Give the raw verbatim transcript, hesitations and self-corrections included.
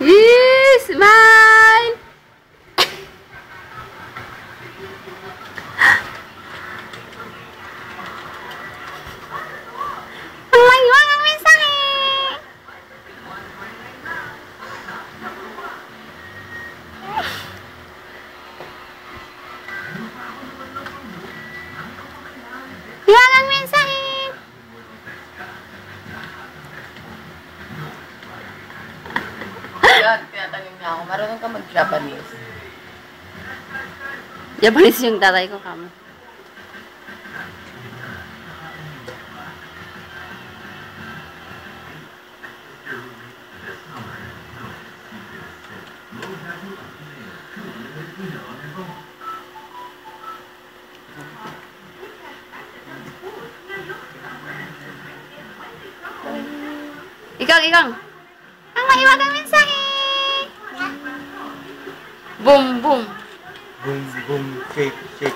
Yes, smile! Ang mayuwang ang mensahe! Mayuwang ang mensahe! Yan, tinatanong niya ako, marunong ka mag-Japanese. Japanese yung tatay ko, kamo. Ikang, ikang. Ang maiwagang mensahe. Boom, boom. Boom, boom, shake, shake.